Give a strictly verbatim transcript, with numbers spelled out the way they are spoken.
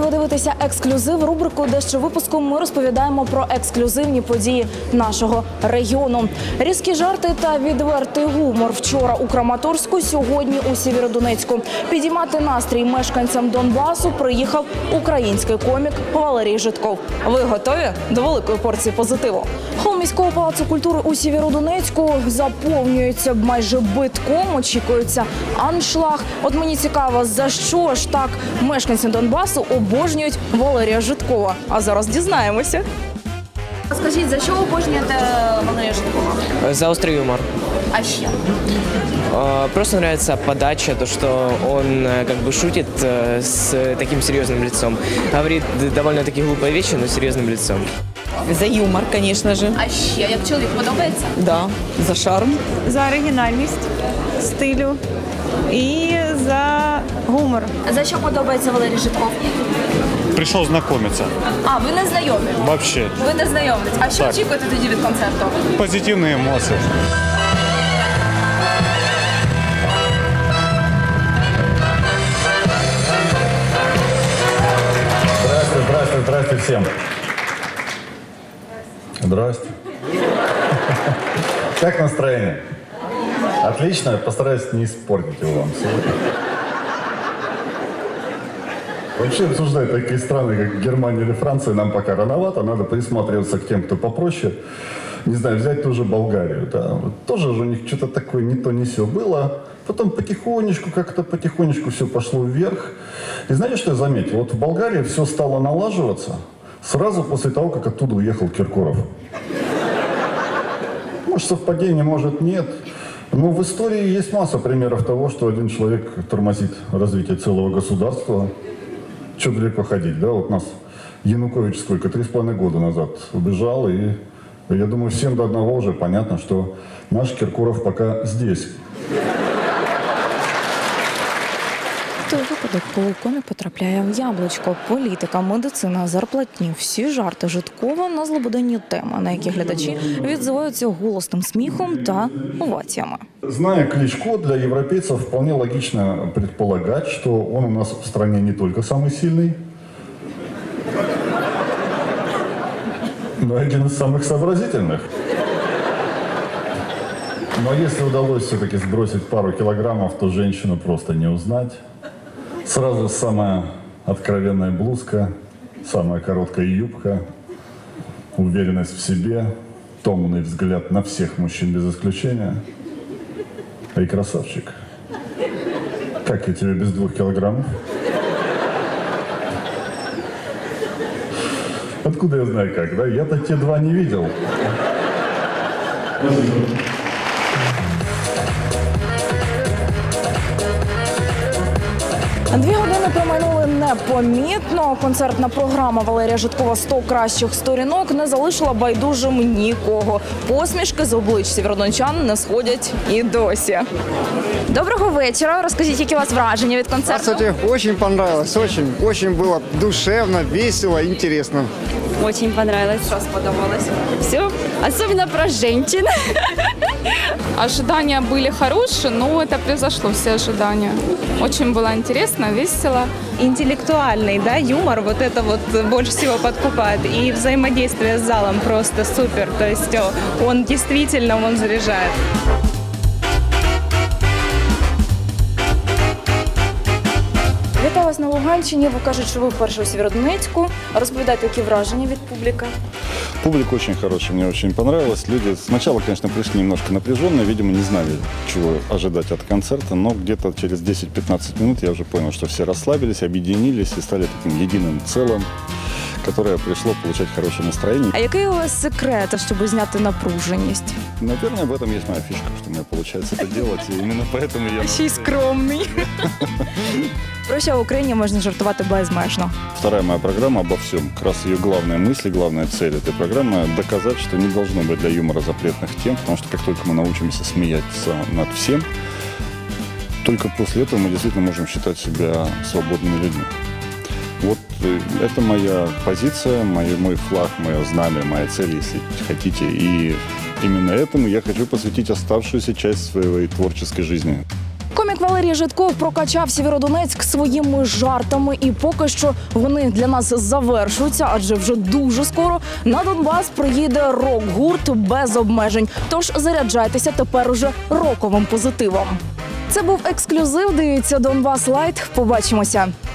ви дивитеся ексклюзив. Рубрику «Дещо випуску» ми розповідаємо про ексклюзивні події нашого регіону. Різкі жарти та відвертий гумор вчора у Краматорську, сьогодні у Сєвєродонецьку. Підіймати настрій мешканцям Донбасу приїхав український комік Валерій Жидков. Ви готові до великої порції позитиву? Хол міського палацу культури у Сєвєродонецьку заповнюється майже битком, очікується аншлаг. От мені цікаво, за що ж так мешканці Донбасу обожнюють Валерія Жидкова. А зараз дізнаємося. Скажіть, за що обожнюєте Валерія Жидкова? За острый юмор. А ще? Просто нравится подача, то, что он как бы шутит с таким серьезным лицом. Говорит довольно-таки глупые вещи, но серьезным лицом. За юмор, конечно же. А ще, як чоловік подобається? Да, за шарм. За оригінальність стилю і за гумор. За що подобається Валерій Жидков? Пришел знакомиться. А, ви не знайомі? Вообще. Ви не знайомі. А що Так. очікуєте тоді від концерту? Позитивные эмоции. Здрасте, здрасте, здрасте всем. Здрасте. Как настроение? Отлично, постараюсь не испортить его вам сегодня. Вообще обсуждать такие страны, как Германия или Франция, нам пока рановато. Надо присматриваться к тем, кто попроще. Не знаю, взять ту же Болгарию. Да? Вот тоже же у них что-то такое не то, не сё было. Потом потихонечку, как-то потихонечку все пошло вверх. И знаете, что я заметил? Вот в Болгарии все стало налаживаться сразу после того, как оттуда уехал Киркоров. Может, совпадение, может, нет. Но в истории есть масса примеров того, что один человек тормозит развитие целого государства. Что далеко ходить, да? Вот нас Янукович сколько, три с половиной года назад убежал, и я думаю, всем до одного уже понятно, что наш Киркоров пока здесь. Той випадок, коли комік потрапляє в яблучко. Політика, медицина, зарплатні – всі жарти Жидкова на злободенні теми, на які глядачі відзиваються голосним сміхом та оваціями. Зная Кличко, для европейцев вполне логично предполагать, что он у нас в стране не только самый сильный, но и один из самых сообразительных. Но если удалось все-таки сбросить пару килограммов, то женщину просто не узнать. Сразу самая откровенная блузка, самая короткая юбка, уверенность в себе, томный взгляд на всех мужчин без исключения. Эй, красавчик, как я тебе без двух килограммов? Откуда я знаю как, да? Я-то те два не видел. Дві години промайнули непомітно. Концертна програма Валерія Жидкова «сто кращих сторінок» не залишила байдужим нікого. Посмішки з облич сєвєродончан не сходять і досі. Доброго вечора. Розкажіть, які у вас враження від концерту? Здравствуйте. Очень понравилось. Очень. Очень было душевно, весело, интересно. Очень понравилось. Що сподобалось? Все. Особенно про женщин. Ожидания были хорошие, но это превзошло все ожидания. Очень было интересно, весело. Интеллектуальный, да, юмор, вот это вот больше всего подкупает. И взаимодействие с залом просто супер. То есть он действительно, он заряжает. Вітаю вас на Луганщині. Ви кажуть, що ви вперше у Сєвєродонецьку. Розповідайте, які враження від публіки? Публика очень хорошая, мне очень понравилось. Люди сначала, конечно, пришли немножко напряженные, видимо, не знали, чего ожидать от концерта, но где-то через десять-пятнадцать минут я уже понял, что все расслабились, объединились и стали таким единым целым, которое пришло получать хорошее настроение. А який у вас секрет, щоб зняти напруженість? Наверное, в этом есть моя фишка, что у меня получается это делать, и именно поэтому я... Ще й скромний. Про що в Україні можна жартувати безмежно? Вторая моя программа обо всем. Как раз ее главная мысль, главная цель этой программы – доказать, что не должно быть для юмора запретных тем, потому что как только мы научимся смеяться над всем, только после этого мы действительно можем считать себя свободными людьми. Вот это моя позиция, мой, мой флаг, мое знамя, моя цель, если хотите. И именно этому я хочу посвятить оставшуюся часть своей творческой жизни. Комік Валерій Жидков прокачав Сєвєродонецьк своїми жартами, і поки що вони для нас завершуються, адже вже дуже скоро на Донбас приїде рок-гурт без обмежень. Тож заряджайтеся тепер уже роковим позитивом. Це був ексклюзив. Дивіться Донбас Лайт. Побачимося.